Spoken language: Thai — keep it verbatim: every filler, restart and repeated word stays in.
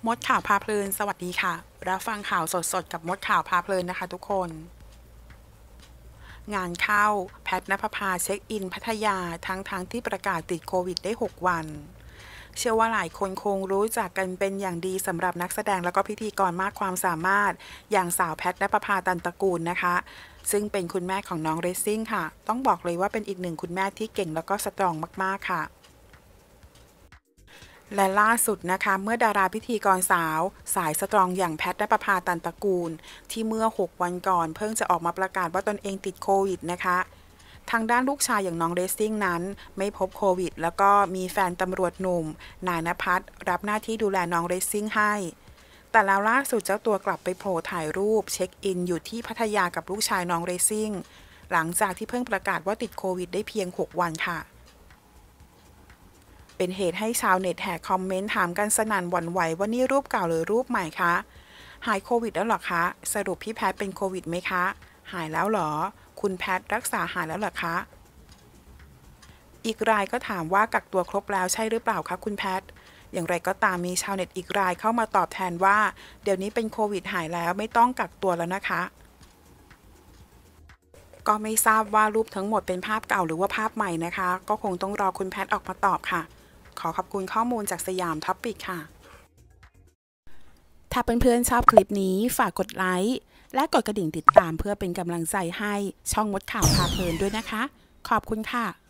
มดข่าวพาเพลินสวัสดีค่ะรับฟังข่าวสดๆกับมดข่าวพาเพลินนะคะทุกคนงานเข้าแพทณปภาเช็คอินพัทยาทั้งๆ ทที่ประกาศติดโควิดได้หกวันเชื่อว่าหลายคนคงรู้จักกันเป็นอย่างดีสำหรับนักแสดงและก็พิธีกรมากความสามารถอย่างสาวแพทณปภาตันตระกูลนะคะซึ่งเป็นคุณแม่ของน้องเรซซิ่งค่ะต้องบอกเลยว่าเป็นอีกหนึ่งคุณแม่ที่เก่งแล้วก็สตรองมากๆค่ะและล่าสุดนะคะเมื่อดาราพิธีกรสาวสายสตรองอย่างแพทณปภาตันตระกูลที่เมื่อหกวันก่อนเพิ่งจะออกมาประกาศว่าตนเองติดโควิดนะคะทางด้านลูกชายอย่างน้องเรซซิ่งนั้นไม่พบโควิดแล้วก็มีแฟนตำรวจหนุ่มนายณภัทรรับหน้าที่ดูแลน้องเรซซิ่งให้แต่แล้วล่าสุดเจ้าตัวกลับไปโผล่ถ่ายรูปเช็คอินอยู่ที่พัทยากับลูกชายน้องเรซซิ่งหลังจากที่เพิ่งประกาศว่าติดโควิดได้เพียงหกวันค่ะเป็นเหตุให้ชาวเน็ตแห่คอมเมนต์ถามกันสนั่นหวั่นไหวว่านี่รูปเก่าหรือรูปใหม่คะหายโควิดแล้วหรอคะสรุปพี่แพทเป็นโควิดไหมคะหายแล้วหรอคุณแพทรักษาหายแล้วหรอคะอีกรายก็ถามว่ากักตัวครบแล้วใช่หรือเปล่าคะคุณแพทอย่างไรก็ตามมีชาวเน็ตอีกรายเข้ามาตอบแทนว่าเดี๋ยวนี้เป็นโควิดหายแล้วไม่ต้องกักตัวแล้วนะคะก็ไม่ทราบว่ารูปทั้งหมดเป็นภาพเก่าหรือว่าภาพใหม่นะคะก็คงต้องรอคุณแพทออกมาตอบค่ะขอขอบคุณข้อมูลจากสยามท็อปปิกค่ะถ้าเพื่อนๆชอบคลิปนี้ฝากกดไลค์และกดกระดิ่งติดตามเพื่อเป็นกำลังใจให้ช่องมดข่าวพาเพลินด้วยนะคะขอบคุณค่ะ